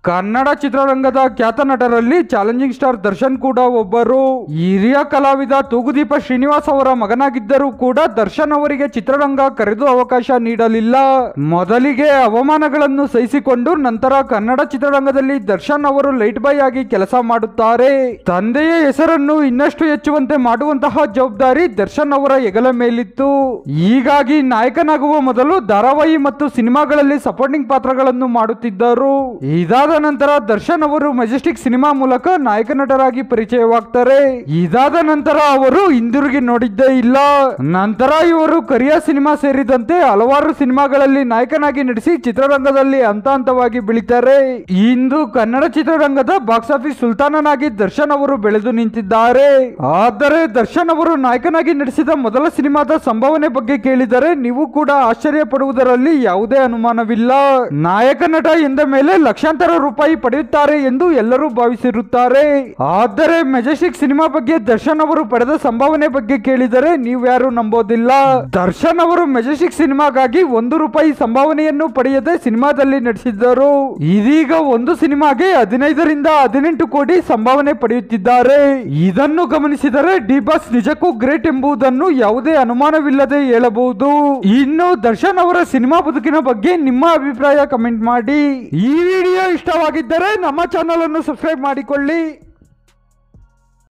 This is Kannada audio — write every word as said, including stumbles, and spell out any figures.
ಕನ್ನಡ ಚಿತ್ರರಂಗದ ಖ್ಯಾತ ನಟರಲ್ಲಿ ಚಾಲೆಂಜಿಂಗ್ ಸ್ಟಾರ್ ದರ್ಶನ್ ಕೂಡ ಒಬ್ಬರು. ಹಿರಿಯ ಕಲಾವಿದ ತೂಗುದೀಪ ಶ್ರೀನಿವಾಸ್ ಅವರ ಮಗನಾಗಿದ್ದರೂ ಕೂಡ ದರ್ಶನ್ ಅವರಿಗೆ ಚಿತ್ರರಂಗ ಕರೆದು ಅವಕಾಶ ನೀಡಲಿಲ್ಲ. ಮೊದಲಿಗೆ ಅವಮಾನಗಳನ್ನು ಸಹಿಸಿಕೊಂಡು ನಂತರ ಕನ್ನಡ ಚಿತ್ರರಂಗದಲ್ಲಿ ದರ್ಶನ್ ಅವರು ಲೈಟ್ ಬಾಯ್ ಆಗಿ ಕೆಲಸ ಮಾಡುತ್ತಾರೆ. ತಂದೆಯ ಹೆಸರನ್ನು ಇನ್ನಷ್ಟು ಹೆಚ್ಚುವಂತೆ ಮಾಡುವಂತಹ ಜವಾಬ್ದಾರಿ ದರ್ಶನ್ ಅವರ ಹೆಗಲ ಮೇಲಿತ್ತು. ಹೀಗಾಗಿ ನಾಯಕನಾಗುವ ಮೊದಲು ಧಾರಾವಾಹಿ ಮತ್ತು ಸಿನಿಮಾಗಳಲ್ಲಿ ಸಪೋರ್ಟಿಂಗ್ ಪಾತ್ರಗಳನ್ನು ಮಾಡುತ್ತಿದ್ದರು. ಇದಾದ ನಂತರ ದರ್ಶನ್ ಅವರು ಮೆಜೆಸ್ಟಿಕ್ ಸಿನಿಮಾ ಮೂಲಕ ನಾಯಕ ನಟರಾಗಿ ಪರಿಚಯವಾಗ್ತಾರೆ. ಇದಾದ ನಂತರ ಅವರು ಹಿಂದಿರುಗಿ ನೋಡಿದ್ದೇ ಇಲ್ಲ. ನಂತರ ಇವರು ಕರಿಯ ಸಿನಿಮಾ ಸೇರಿದಂತೆ ಹಲವಾರು ಸಿನಿಮಾಗಳಲ್ಲಿ ನಾಯಕನಾಗಿ ನಟಿಸಿ ಚಿತ್ರರಂಗದಲ್ಲಿ ಹಂತ ಹಂತವಾಗಿ ಬೆಳೀತಾರೆ. ಇಂದು ಕನ್ನಡ ಚಿತ್ರರಂಗದ ಬಾಕ್ಸ್ ಆಫೀಸ್ ಸುಲ್ತಾನನಾಗಿ ದರ್ಶನ್ ಅವರು ಬೆಳೆದು ನಿಂತಿದ್ದಾರೆ. ಆದರೆ ದರ್ಶನ್ ಅವರು ನಾಯಕನಾಗಿ ನಟಿಸಿದ ಮೊದಲ ಸಿನಿಮಾದ ಸಂಭಾವನೆ ಬಗ್ಗೆ ಕೇಳಿದರೆ ನೀವು ಕೂಡ ಆಶ್ಚರ್ಯ ಪಡುವುದರಲ್ಲಿ ಯಾವುದೇ ಅನುಮಾನವಿಲ್ಲ. ನಾಯಕ ನಟ ಎಂದ ಮೇಲೆ ಲಕ್ಷಾಂತರ ರೂಪಾಯಿ ಪಡೆಯುತ್ತಾರೆ ಎಂದು ಎಲ್ಲರೂ ಭಾವಿಸಿರುತ್ತಾರೆ. ಆದರೆ ಮೆಜೆಸ್ಟಿಕ್ ಸಿನಿಮಾ ಬಗ್ಗೆ ದರ್ಶನ್ ಅವರು ಪಡೆದ ಸಂಭಾವನೆ ಬಗ್ಗೆ ಕೇಳಿದರೆ ನೀವ್ಯಾರು ನಂಬೋದಿಲ್ಲ. ದರ್ಶನ್ ಅವರು ಮೆಜೆಸ್ಟಿಕ್ ಸಿನಿಮಾಗಾಗಿ ಒಂದು ರೂಪಾಯಿ ಸಂಭಾವನೆಯನ್ನು ಪಡೆಯದೆ ಸಿನಿಮಾದಲ್ಲಿ ನಟಿಸಿದ್ದರು. ಇದೀಗ ಒಂದು ಸಿನಿಮಾಗೆ ಹದಿನೈದರಿಂದ ಹದಿನೆಂಟು ಕೋಟಿ ಸಂಭಾವನೆ ಪಡೆಯುತ್ತಿದ್ದಾರೆ. ಇದನ್ನು ಗಮನಿಸಿದರೆ ಡಿ ಬಾಸ್ ನಿಜಕ್ಕೂ ಗ್ರೇಟ್ ಎಂಬುದನ್ನು ಯಾವುದೇ ಅನುಮಾನವಿಲ್ಲದೆ ಹೇಳಬಹುದು. ಇನ್ನು ದರ್ಶನ್ ಅವರ ಸಿನಿಮಾ ಬದುಕಿನ ಬಗ್ಗೆ ನಿಮ್ಮ ಅಭಿಪ್ರಾಯ ಕಮೆಂಟ್ ಮಾಡಿ. ಈ ವಿಡಿಯೋ ಇಷ್ಟವಾಗಿದ್ದರೆ ನಮ್ಮ ಚಾನಲ್ ಅನ್ನು ಸಬ್ಸ್ಕ್ರೈಬ್ ಮಾಡಿಕೊಳ್ಳಿ.